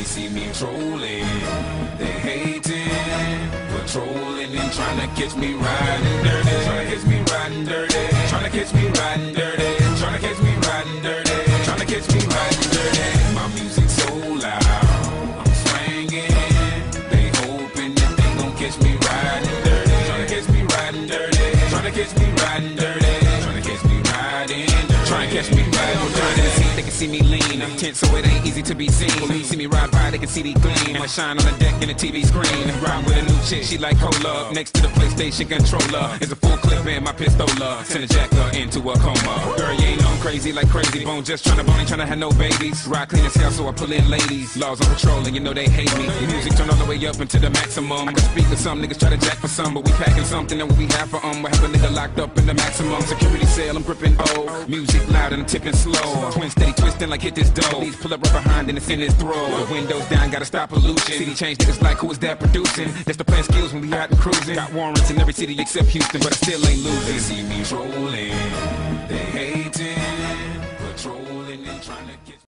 they see me trolling, they hating, patrolling and trying to catch me riding dirty, trying to catch me riding dirty, trying to catch me riding dirty, trying to catch me riding dirty, trying to catch me riding dirty. My music's so loud, I'm swinging, they hoping that they gon' catch me riding dirty, trying to catch me riding dirty, trying to catch me riding dirty, trying to catch me riding dirty, trying to catch me riding dirty. They can see me lean, I'm tense so it ain't easy to be seen. When you see me ride by, they can see the gleam. I shine on the deck in the TV screen. Ride with a new chick, she like cola. Next to the PlayStation controller is a full clip in my pistola. Send a jacker into a coma. Girl, you ain't on crazy like crazy bone. Just tryna bone, ain't tryna have no babies. Ride clean as hell, so I pull in ladies. Laws on patrol, and you know they hate me. Music turned all the way up into the maximum. I can speak to some niggas, try to jack for some, but we packing something that we have for We have a nigga locked up in the maximum security cell. I'm gripping O. Music loud and I'm tipping slow. Twin steady twisting like hit this dough. Please pull up right behind and it's in his throat. The windows down, gotta stop pollution. City change niggas like who is that producing? That's the plan skills when we out and cruising. Got warrants in every city except Houston, but I still ain't losing. They see me trolling, they hating, patrolling and trying to get